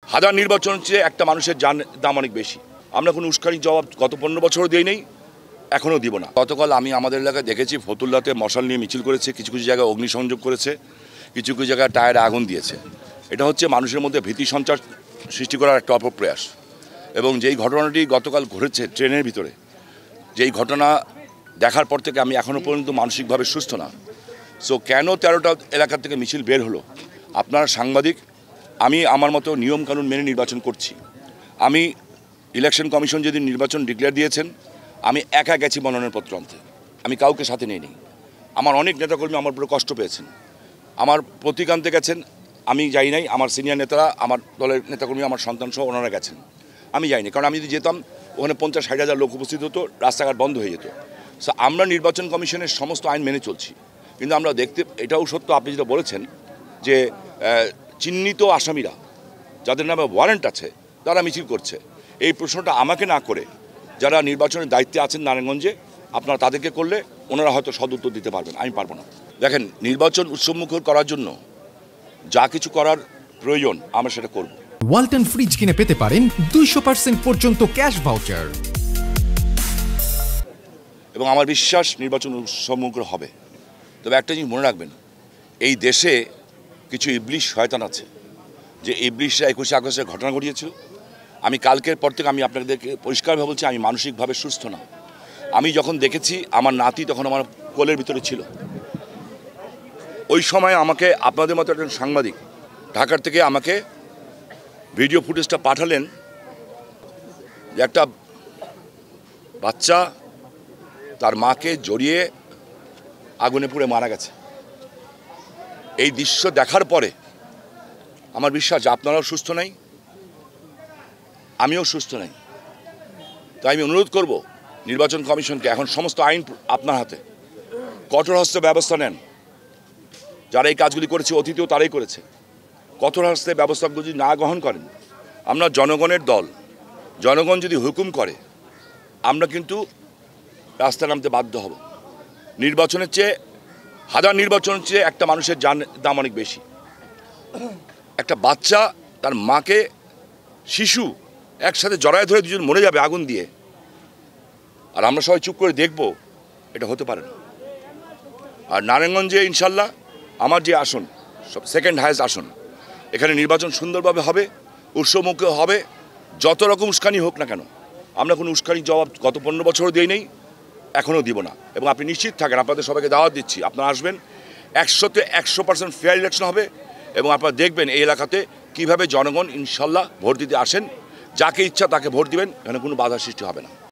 হাজার নির্বাচন চেয়ে একটা মানুষের জান দাম অনেক বেশি। আমরা কোনো উস্কানির জবাব গত 15 বছরও দিই নেই, এখনও দিব না। গতকাল আমি আমাদের এলাকায় দেখেছি ফতুল্লাতে মশাল নিয়ে মিছিল করেছে, কিছু কিছু জায়গায় অগ্নিসংযোগ করেছে, কিছু কিছু জায়গায় টায়ারে আগুন দিয়েছে। এটা হচ্ছে মানুষের মধ্যে ভীতি সঞ্চার সৃষ্টি করার একটা অপপ্রয়াস। এবং যেই ঘটনাটি গতকাল ঘটেছে ট্রেনের ভিতরে, যেই ঘটনা দেখার পর থেকে আমি এখনও পর্যন্ত মানসিকভাবে সুস্থ না। সো কেন 13টা এলাকা থেকে মিছিল বের হলো? আপনারা সাংবাদিক, আমি আমার মতো নিয়মকানুন মেনে নির্বাচন করছি। আমি ইলেকশন কমিশন যেদিন নির্বাচন ডিক্লেয়ার দিয়েছেন, আমি একা গেছি মনোনয়নপত্র আনতে, আমি কাউকে সাথে নিইনি। আমার অনেক নেতাকর্মী আমার পুরো কষ্ট পেয়েছেন, আমার প্রতীক আনতে গেছেন, আমি যাই নাই। আমার সিনিয়র নেতারা, আমার দলের নেতাকর্মী, আমার সন্তান সহ ওনারা গেছেন, আমি যাইনি। কারণ আমি যদি যেতাম ওখানে 50-60 হাজার লোক উপস্থিত হতো, রাস্তাঘাট বন্ধ হয়ে যেত। সো আমরা নির্বাচন কমিশনের সমস্ত আইন মেনে চলছি। কিন্তু আমরা দেখতে, এটাও সত্য আপনি যেটা বলেছেন যে চিহ্নিত আসামিরা যাদের নামে ওয়ারেন্ট আছে তারা মিছিল করছে, এই প্রশ্নটা আমাকে না করে যারা নির্বাচনের দায়িত্বে আছেন নারায়ণগঞ্জে, আপনারা তাদেরকে করলে ওনারা হয়তো সদুত্তর দিতে পারবেন, আমি পারবো না। দেখেন, নির্বাচন উৎসবমুখর করার জন্য যা কিছু করার প্রয়োজন আমরা সেটা করব। ওয়ালটন ফ্রিজ কিনে পেতে পারেন 200% পর্যন্ত ক্যাশ ভাউচার। এবং আমার বিশ্বাস নির্বাচন উৎসবমুখর হবে। তবে একটা জিনিস মনে রাখবেন, এই দেশে কিছু ইবলিশ শয়তান আছে, যে ইবলিশরা 21শে আগস্টের ঘটনা ঘটিয়েছিল। আমি কালকের পর থেকে আমি আপনাদেরকে পরিষ্কারভাবে বলছি, আমি মানসিকভাবে সুস্থ না। আমি যখন দেখেছি আমার নাতি তখন আমার কোলের ভিতরে ছিল, ওই সময় আমাকে আপনাদের মতো একজন সাংবাদিক ঢাকার থেকে আমাকে ভিডিও ফুটেজটা পাঠালেন যে একটা বাচ্চা তার মাকে জড়িয়ে আগুনে পুড়ে মারা গেছে। এই দৃশ্য দেখার পরে আমার বিশ্বাস আপনারাও সুস্থ নাই, আমিও সুস্থ নাই। তাই আমি অনুরোধ করব নির্বাচন কমিশনকে, এখন সমস্ত আইন আপনার হাতে, কঠোর হস্তে ব্যবস্থা নেন। যারা এই কাজগুলি করেছে অতীতেও তারাই করেছে, কঠোর হস্তে ব্যবস্থাগুলো যদি না গ্রহণ করেন, আমরা জনগণের দল, জনগণ যদি হুকুম করে আমরা কিন্তু রাস্তায় নামতে বাধ্য হব। নির্বাচনের চেয়ে, হাজার নির্বাচনের চেয়ে একটা মানুষের জান দাম অনেক বেশি। একটা বাচ্চা তার মাকে, শিশু একসাথে জড়ায় ধরে দুজন মরে যাবে আগুন দিয়ে, আর আমরা সবাই চুপ করে দেখব, এটা হতে পারে না। আর নারায়ণগঞ্জে ইনশাল্লাহ আমার যে আসন, সব সেকেন্ড হায়েস্ট আসন, এখানে নির্বাচন সুন্দরভাবে হবে, উৎসবমুখী হবে। যত রকম উস্কানি হোক না কেন, আমরা কোনো উস্কানির জবাব গত 15 বছরও দিই নেই, এখনও দিব না। এবং আপনি নিশ্চিত থাকেন, আপনাদের সবাইকে দাওয়াত দিচ্ছি, আপনারা আসবেন, 100তে 100% ফেয়ার ইলেকশন হবে। এবং আপনারা দেখবেন এই এলাকাতে কীভাবে জনগণ ইনশাল্লাহ ভোট দিতে আসেন, যাকে ইচ্ছা তাকে ভোট দিবেন, এখানে কোনো বাধা সৃষ্টি হবে না।